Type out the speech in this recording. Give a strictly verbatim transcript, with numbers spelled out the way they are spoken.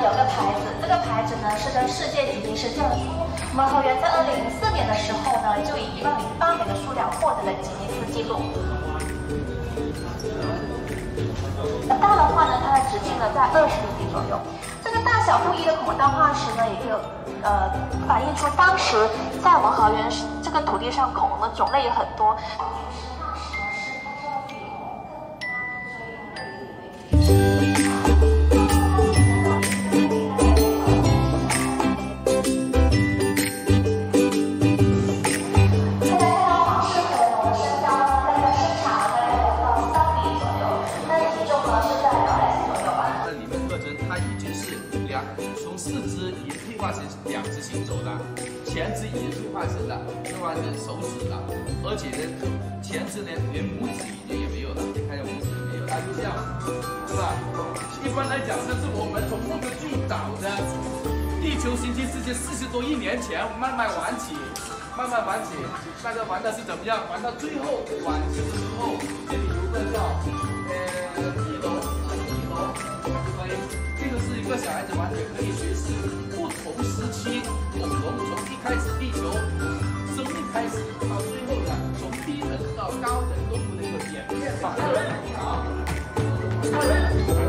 有个牌子，这个牌子呢是跟世界吉尼斯证书。我们河源在二零零四年的时候呢，就以一万零八枚的数量获得了吉尼斯纪录。那大的话呢，它的直径呢在二十厘米左右。这个大小不一的恐龙蛋化石呢，也就呃反映出当时在我们河源这个土地上恐龙的种类也很多。 从四肢已退化成两只行走的，前肢已经退化成了退化成手指了，而且呢，前肢呢连拇指已经也没有了，你看下拇指也没有，它就这样，是吧？一般来讲，这是我们从这个巨岛的地球行星世界四十多亿年前慢慢玩起，慢慢玩起，大家玩的是怎么样？玩到最后晚期的时候，这里有个叫呃翼龙，翼龙，可以。 这个是一个小孩子完全可以学习不同时期恐龙从一开始地球生命开始到最后的从低等到高等动物的一个演变。好。